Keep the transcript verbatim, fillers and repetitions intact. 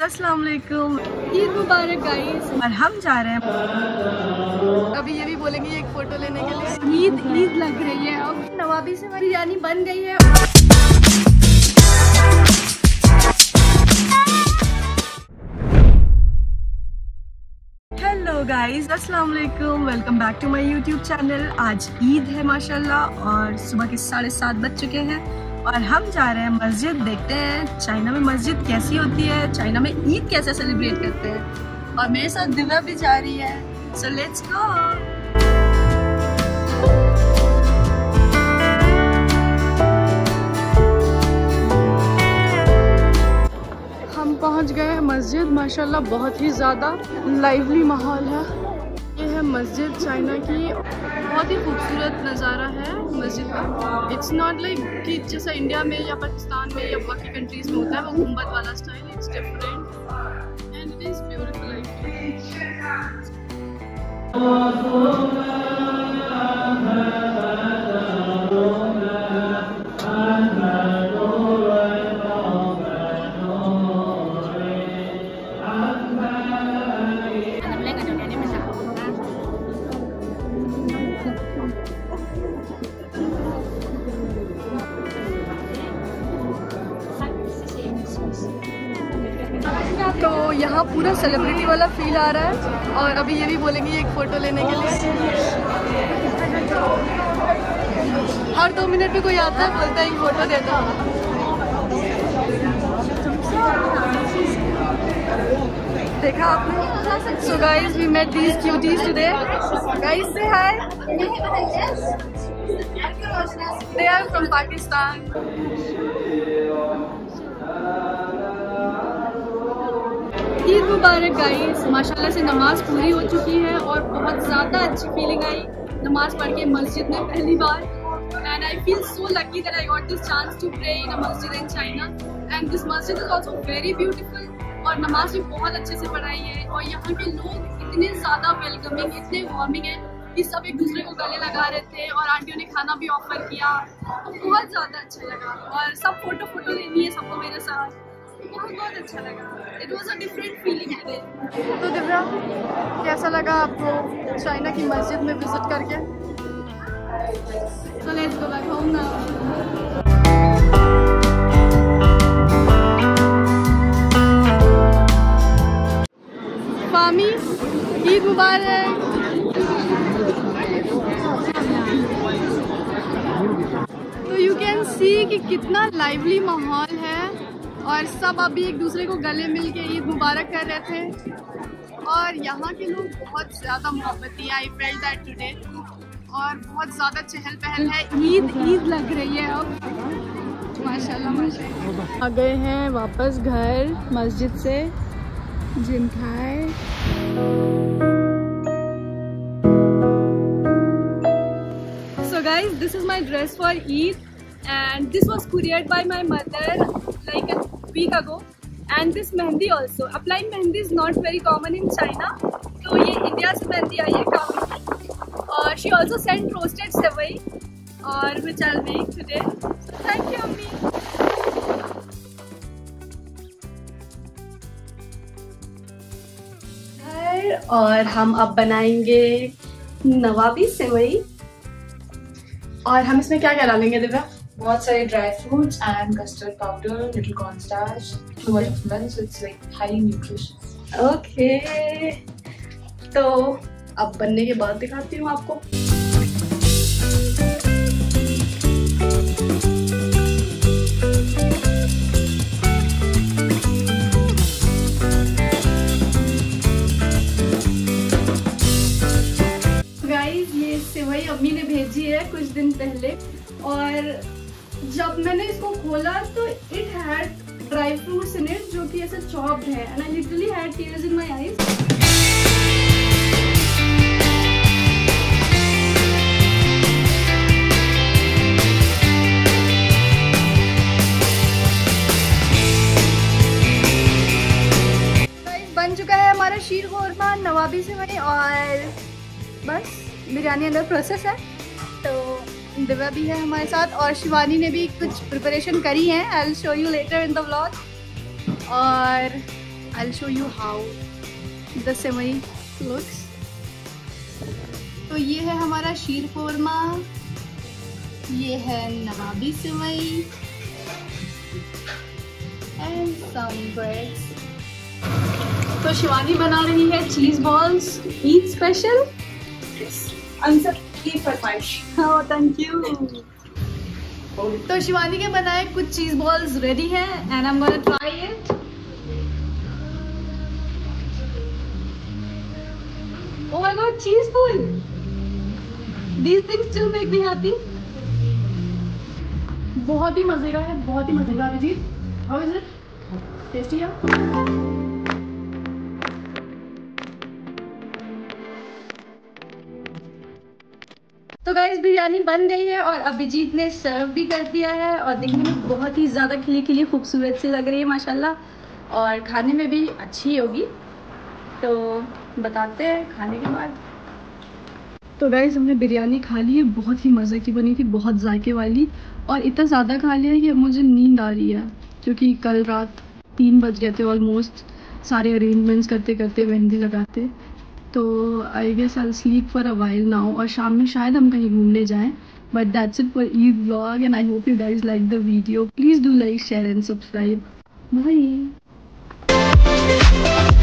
अस्सलाम वालेकुम, ईद मुबारक गाइस। और हम जा रहे हैं अभी ये भी बोलेंगे एक फोटो लेने के लिए। ईद ईद लग रही है। अब नवाबी से बिरयानी बन गई है। हेलो गाइस, अस्सलाम वालेकुम, welcome back to my YouTube channel. आज ईद है माशाल्लाह और सुबह के साढ़े सात बज चुके हैं और हम जा रहे हैं मस्जिद। देखते हैं चाइना में मस्जिद कैसी होती है, चाइना में ईद कैसे सेलिब्रेट करते हैं। और मेरे साथ दिव्या भी जा रही है, सो लेट्स गो। हम पहुंच गए हैं मस्जिद। माशाल्लाह बहुत ही ज़्यादा लाइवली माहौल है। ये है मस्जिद चाइना की। बहुत ही खूबसूरत नज़ारा है मस्जिद का। इट्स नॉट लाइक कि जैसा इंडिया में या पाकिस्तान में या बाकी कंट्रीज़ में होता है वो गुंबद वाला style. It's different and it is beautiful. तो यहाँ पूरा सेलिब्रिटी वाला फील आ रहा है और अभी ये भी बोलेंगे एक फ़ोटो लेने के लिए। हर दो मिनट में कोई आता है, बोलता है एक फ़ोटो देता हूँ। देखा आपने? So guys, we met these cuties today. Guys से hi. They are from Pakistan. Eid मुबारक गाइस। माशाल्लाह से नमाज पूरी हो चुकी है और बहुत ज़्यादा अच्छी फीलिंग आई नमाज पढ़ के मस्जिद में पहली बार। And I feel so lucky that I got this chance to pray in a मस्जिद इन चाइना। एंड दिस मस्जिद इज़ आल्सो वेरी ब्यूटीफुल और नमाज भी बहुत अच्छे से पढ़ाई है। और यहाँ के लोग इतने ज़्यादा वेलकमिंग, इतने वार्मिंग है कि सब एक दूसरे को गले लगा रहे थे और आंटियों ने खाना भी ऑफर किया। तो बहुत ज़्यादा अच्छा लगा और सब फोटो फोटो लेनी है सबको मेरे साथ। बहुत बहुत अच्छा लगा। It was a different feeling today. तो दिव्या, कैसा लगा आपको चाइना की मस्जिद में विजिट करके? So let's go back home now. फामी, Eid मुबारक। तो यू कैन सी कि कितना लाइवली माहौल है और सब अभी एक दूसरे को गले मिल के ईद मुबारक कर रहे थे। और यहाँ के लोग बहुत ज़्यादा मोहब्बती। I felt that today. और बहुत ज़्यादा चहल पहल है। ईद ईद लग रही है अब। माशाल्लाह माशाल्लाह। आ गए हैं वापस घर मस्जिद से। जिन खाए। So guys, this is my dress for Eid and this was couriered by my mother like a week ago. And this mehndi also. Applying mehndi is not very common in China. तो ये इंडिया से मेहंदी आई है काफ़ी। और she also sent roasted सेवई और which I'll make today. So thank you अम्मी। और हम अब बनाएंगे नवाबी सेवई। और हम इसमें क्या क्या डालेंगे दिव्या? बहुत सारे dry fruits and custard powder, little cornstarch, too much of milk, so it's like highly nutritious. Okay, तो अब बनने के बाद दिखाती हूँ आपको। गाइस, ये सेवई अम्मी ने भेजी है कुछ दिन पहले और जब मैंने इसको खोला तो it had dry fruits in it जो कि ऐसे चॉप्ड है and I literally had tears in my eyes. बन चुका है हमारा शीर कोरमा नवाबी सेवई और बस बिरयानी अंदर प्रोसेस है। तो दिव्या भी है हमारे साथ और शिवानी ने भी कुछ प्रिपरेशन करी है। I will show you later in the vlog. और I'll show you how the sevai looks. तो ये है हमारा शीर कोरमा, ये है नवाबी सेवई and some breads. तो शिवानी बना रही है चीज बॉल्स, ईद स्पेशल। आंसर की फरमाइश। हाँ, थैंक यू। तो शिवानी के बनाए कुछ चीज बॉल्स रेडी हैं and I am gonna try it. Oh my god, cheese ball! These things still make me happy. बहुत ही मजे का है, बहुत ही मजे का है। How is it? Tasty है? तो गाइस बिरयानी बन गई है और अभिजीत ने सर्व भी कर दिया है और देखने में बहुत ही ज़्यादा खिली खिली खूबसूरत सी लग रही है माशाल्लाह, और खाने में भी अच्छी होगी। तो बताते हैं खाने के बाद। तो गाइस हमने बिरयानी खा ली है, बहुत ही मज़े की बनी थी, बहुत जायके वाली, और इतना ज़्यादा खा लिया कि मुझे नींद आ रही है क्योंकि कल रात तीन बज गए थे ऑलमोस्ट सारे अरेंजमेंट्स करते करते, मेहंदी लगाते। तो I guess I sleep for a while now, और शाम में शायद हम कहीं घूमने जाएं। But that's it for Eid vlog and I hope you guys like the video. Please do like, share and subscribe. Bye.